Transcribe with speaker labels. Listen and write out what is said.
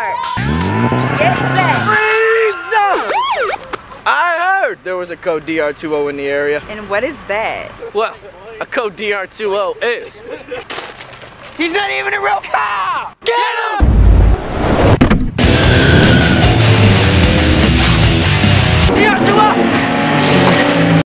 Speaker 1: start. Get set.
Speaker 2: I heard there was a code DR20 in the area.
Speaker 1: And what is that?
Speaker 2: Well, a code DR20 is. He's not even a real cop! Get him!